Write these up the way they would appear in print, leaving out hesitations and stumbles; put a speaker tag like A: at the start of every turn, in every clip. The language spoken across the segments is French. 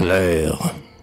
A: L'air,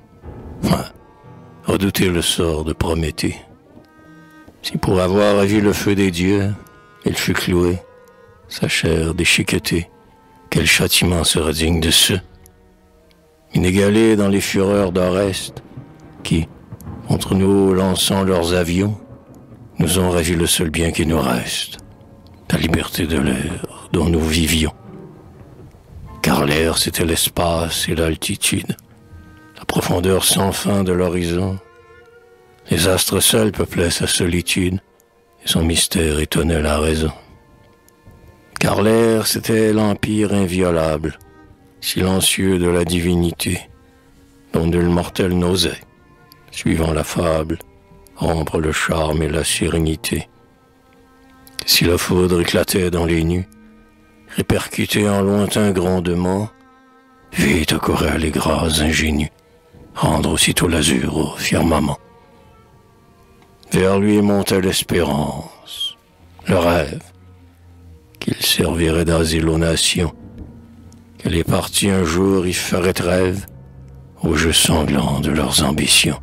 A: redouter le sort de Prométhée. Si pour avoir vu le feu des dieux, il fut cloué, sa chair déchiquetée, quel châtiment sera digne de ceux, inégalés dans les fureurs d'Oreste, qui, contre nous lançant leurs avions, nous ont ravi le seul bien qui nous reste, la liberté de l'air dont nous vivions. Car l'air, c'était l'espace et l'altitude, la profondeur sans fin de l'horizon. Les astres seuls peuplaient sa solitude, et son mystère étonnait la raison. Car l'air, c'était l'empire inviolable, silencieux de la divinité, dont nul mortel n'osait, suivant la fable, rompre le charme et la sérénité. Si la foudre éclatait dans les nues, répercutait en lointain grondement, vite accouraient les grâces ingénues, rendre aussitôt l'azur au firmament. Vers lui montait l'espérance, le rêve, qu'il servirait d'asile aux nations, que les partis un jour y feraient trêve aux jeux sanglants de leurs ambitions.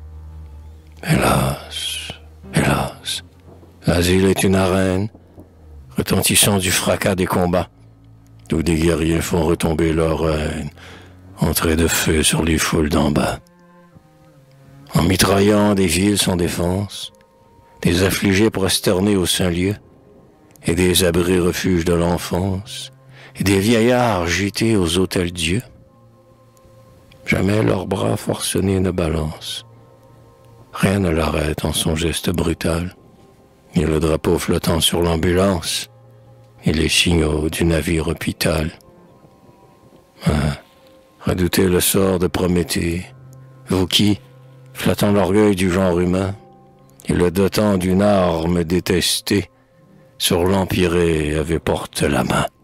A: Hélas, hélas, l'asile est une arène, retentissant du fracas des combats, où des guerriers font retomber leur haine, entrés de feu sur les foules d'en bas. En mitraillant des villes sans défense, des affligés prosternés au Saint-Lieu, et des abris refuges de l'enfance, et des vieillards gîtés aux autels dieux. Jamais leurs bras forcenés ne balancent, rien ne l'arrête en son geste brutal, ni le drapeau flottant sur l'ambulance, et les signaux du navire hôpital. Redoutez le sort de Prométhée, vous qui, flattant l'orgueil du genre humain, et le dotant d'une arme détestée, sur l'empyrée avez porté la main.